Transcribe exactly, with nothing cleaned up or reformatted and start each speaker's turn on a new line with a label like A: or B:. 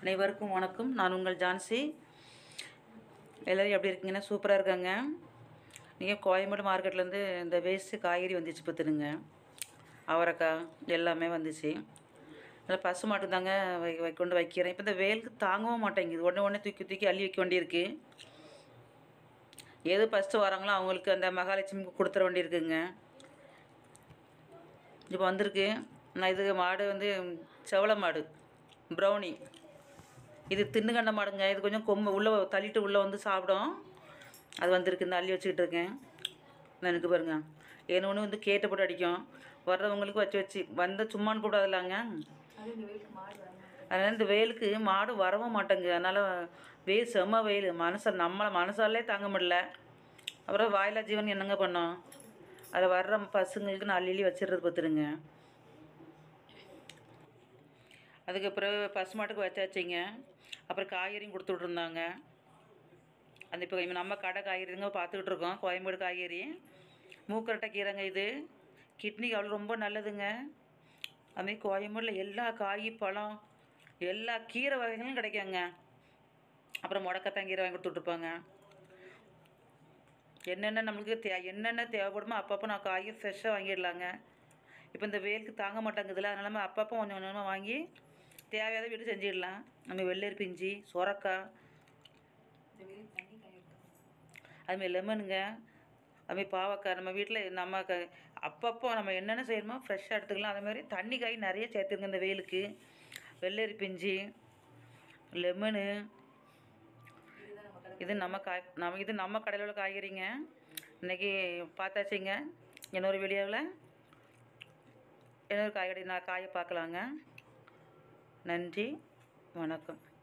A: அனைவருக்கும் வணக்கம். நான் உங்கள் ஜான்சி. எல்லோரும் எப்படி இருக்கீங்கன்னா சூப்பராக இருக்காங்க. நீங்கள் கோயம்பேடு மார்க்கெட்லேருந்து இந்த வேஸ்ட்டு காய்கறி வந்துச்சு பார்த்துடுங்க. அவரைக்காய் எல்லாமே வந்துச்சு. அதில் பசு மாட்டு தாங்க வை வை கொண்டு வைக்கிறேன். இப்போ இந்த வெயிலுக்கு தாங்கவும் மாட்டேங்குது. உடனே உடனே தூக்கி தூக்கி அள்ளி வைக்க வேண்டியிருக்கு. எது ஃபஸ்ட்டு வராங்களோ அவங்களுக்கு அந்த மகாலட்சுமிக்கு கொடுத்துட வேண்டியிருக்குங்க. இப்போ வந்திருக்கு. நான் இது மாடு வந்து செவள மாடு ப்ரௌனி. இது தின்னுகண்ட மாடுங்க. இது கொஞ்சம் கொம்பு உள்ளே தள்ளிட்டு உள்ளே வந்து சாப்பிடும். அது வந்திருக்கு. இந்த அள்ளி வச்சுக்கிட்டு இருக்கேன். எனக்கு பாருங்க ஏன்னு ஒன்று வந்து கேட்டை போட்டு அடிக்கும். வர்றவங்களுக்கு வச்சு வச்சு வந்த சும்மான்னு கூடாதுலாங்க. அதனால் இந்த வெயிலுக்கு மாடு வரவும் மாட்டேங்க. அதனால் வெயில் செம்ம வெயில். மனசை நம்மளை மனசாலே தாங்க முடியல. அப்புறம் வாயிலா ஜீவன் என்னங்க பண்ணோம். அதில் வர்ற பசுங்களுக்கு நான் அள்ளி அள்ளி வச்சிடுறது பார்த்துருங்க. அதுக்கப்புறம் பசுமாட்டுக்கு வச்சாச்சிங்க. அப்புறம் காய்கறியும் கொடுத்து விட்ருந்தாங்க. அந்த இப்போ நம்ம கடை காய்கறிங்க பார்த்துக்கிட்டு இருக்கோம். கோயம்பேடு காய்கறி மூக்கரட்டை கீரைங்க. இது கிட்னிக்கு அவ்வளோ ரொம்ப நல்லதுங்க. அதுமாதிரி கோயம்பேடில் எல்லா காய் பழம் எல்லா கீரை வகைகளும் கிடைக்காங்க. அப்புறம் முடக்கத்தான் கீரை வாங்கி கொடுத்துட்ருப்பாங்க. என்னென்ன நம்மளுக்கு தே என்னென்ன தேவைப்படுமோ அப்பப்போ நான் காய் ஃப்ரெஷ்ஷாக வாங்கிடலாங்க. இப்போ இந்த வெயிலுக்கு தாங்க மாட்டேங்குதுல, அதனால நம்ம அப்பப்போ கொஞ்சம் கொஞ்சமாக வாங்கி தேவையாத வீடு செஞ்சிடலாம். நம்ம வெள்ளரி பிஞ்சி சொரக்காய் அதுமாதிரி லெமனுங்க. அதுமாதிரி பாவக்காய் நம்ம வீட்டில் நம்ம க அப்பப்போ நம்ம என்னென்ன செய்யணுமோ ஃப்ரெஷ்ஷாக எடுத்துக்கலாம். அதுமாதிரி தண்ணி காய் நிறைய சேர்த்துருங்க இந்த வெயிலுக்கு. வெள்ளரி பிஞ்சி லெமனு இது நம்ம காய் நம்ம இது நம்ம கடையில் உள்ள காய்கறிங்க. இன்றைக்கி பார்த்தாச்சிங்க. இன்னொரு வீடியோவில் இன்னொரு காய்கறி நான் காயை பார்க்கலாங்க. நன்றி, வணக்கம்.